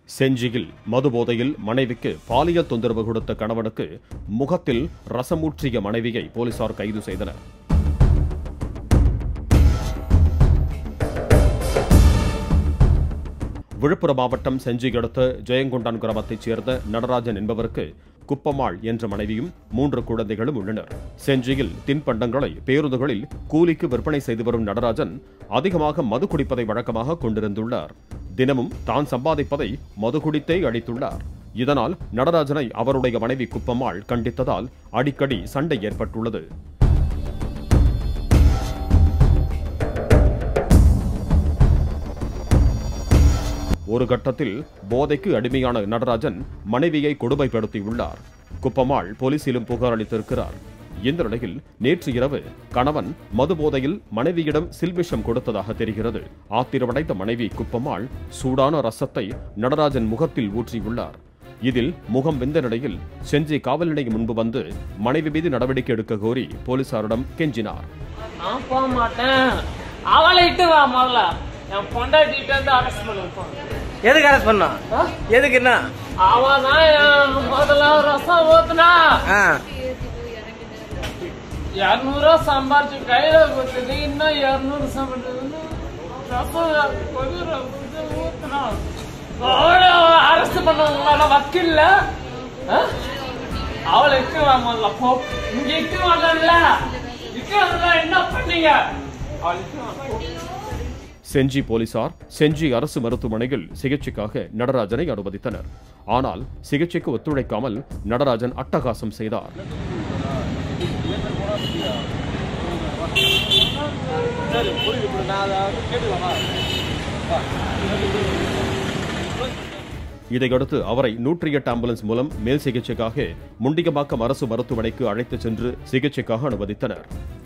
செஞ்சியில் மதுபோதையில் மனைவிக்கு பாலியல் தொந்தரவு கொடுத்த கணவனுக்கு முகத்தில் ரசமூற்றிய மனைவியை போலீசார் கைது செய்தனர். விழுப்புரம் மாவட்டம் செஞ்சி அடுத்த ஜெயங்கொண்டான் கிராமத்தைச் சேர்ந்த நடராஜன் என்பவருக்கு குப்பம்மாள் என்ற மனைவியும் 3 குழந்தைகளும் உள்ளனர். செஞ்சியில் தின்பண்டங்களை பேருந்துகளில் கூலிக்கு விற்பனை செய்து வரும் நடராஜன் அதிகமாக மது குடிப்பதை வழக்கமாக கொண்டிருந்துள்ளார். தினமும் தான் சம்பாதிப்பதை மது குடித்தே அளித்துள்ளார். இதனால் நடராஜனை அவருடைய மனைவி குப்பம்மாள் கண்டித்ததால் அடிக்கடி சண்டை ஏற்பட்டுள்ளது. ஒரு கட்டத்தில் போதைக்கு அடிமையான நடராஜன் மனைவியை கொடுமைப்படுத்தியுள்ளார். குப்பம்மாள் போலீசிலும் புகார் அளித்திருக்கிறார். இந்த நிலையில் நேற்று இரவு கணவன் மது போதையில் மனைவியிடம் சில்விஷம் கொடுத்ததாக தெரிகிறது. ஆத்திரமடைந்த மனைவி குப்பம்மாள் சூடான ரசத்தை நடராஜன் முகத்தில் ஊற்றியுள்ளார். இதில் முகம் வெந்த நிலையில் செஞ்சி காவல் நிலையம் முன்பு வந்து மனைவி மீது நடவடிக்கை எடுக்க கோரி போலீசாரிடம் கெஞ்சினார். எதுக்கு அரெஸ்ட் பண்ணா? எதுக்கு என்ன? அவதான் முதல்ல ரசம் ஊத்துனா 200 சம்பாரிச்சு கையில கொடுத்தது, இன்னும் 200 சம்பாரிச்சு ஊத்துனா அரெஸ்ட் பண்ண வக்கீல்ல அவளை இட்டு வாங்கல. இங்க இட்டு வாங்கல, என்ன பண்ணீங்க? செஞ்சி போலீசார் செஞ்சி அரசு மருத்துவமனையில் சிகிச்சைக்காக நடராஜனை அனுமதித்தனர். ஆனால் சிகிச்சைக்கு ஒத்துழைக்காமல் நடராஜன் அட்டகாசம் செய்தார். இதையடுத்து அவரை 108 ஆம்புலன்ஸ் மூலம் மேல் சிகிச்சைக்காக முண்டியம்பாக்கம் அரசு மருத்துவமனைக்கு அழைத்துச் சென்று சிகிச்சைக்காக அனுமதித்தனர்.